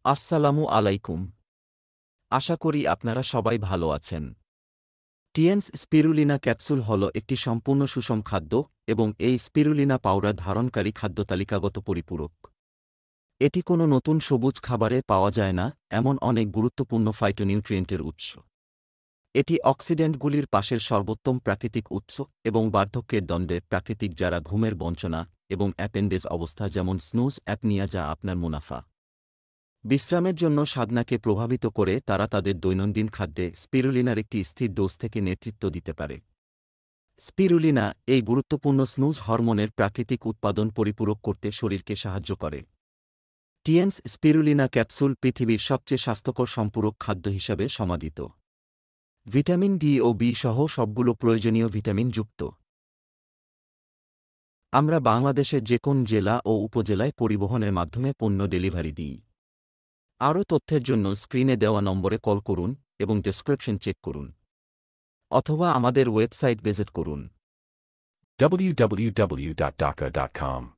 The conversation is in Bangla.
আসসালামু আলাইকুম। আশা করি আপনারা সবাই ভালো আছেন। টিএনস স্পিরুলিনা ক্যাপসুল হল একটি সম্পূর্ণ সুষম খাদ্য এবং এই স্পিরুলিনা পাউডার ধারণকারী খাদ্যতালিকাগত পরিপূরক। এটি কোনো নতুন সবুজ খাবারে পাওয়া যায় না এমন অনেক গুরুত্বপূর্ণ ফাইটোনিউট্রিয়েন্টের উৎস। এটি অক্সিডেন্টগুলির পাশের সর্বোত্তম প্রাকৃতিক উৎস এবং বার্ধক্যের দ্বন্দ্বের প্রাকৃতিক যারা ঘুমের বঞ্চনা এবং অ্যাপেন্ডেজ অবস্থা যেমন স্নুজ অ্যাপনিয়া যা আপনার মুনাফা বিশ্রামের জন্য সাধনাকে প্রভাবিত করে তারা তাদের দৈনন্দিন খাদ্যে স্পিরুলিনার একটি স্থির ডোজ থেকে নেতৃত্ব দিতে পারে। স্পিরুলিনা এই গুরুত্বপূর্ণ স্নুজ হরমোনের প্রাকৃতিক উৎপাদন পরিপূরক করতে শরীরকে সাহায্য করে। টিএনস স্পিরুলিনা ক্যাপসুল পৃথিবীর সবচেয়ে স্বাস্থ্যকর সম্পূরক খাদ্য হিসাবে সমাদিত। ভিটামিন ডি ও বি সহ সবগুলো প্রয়োজনীয় ভিটামিন যুক্ত। আমরা বাংলাদেশের যে কোন জেলা ও উপজেলায় পরিবহনের মাধ্যমে পণ্য ডেলিভারি দিই। আরও তথ্যের জন্য স্ক্রিনে দেওয়া নম্বরে কল করুন এবং ডেসক্রিপশন চেক করুন অথবা আমাদের ওয়েবসাইট ভিজিট করুন www.dhaka.com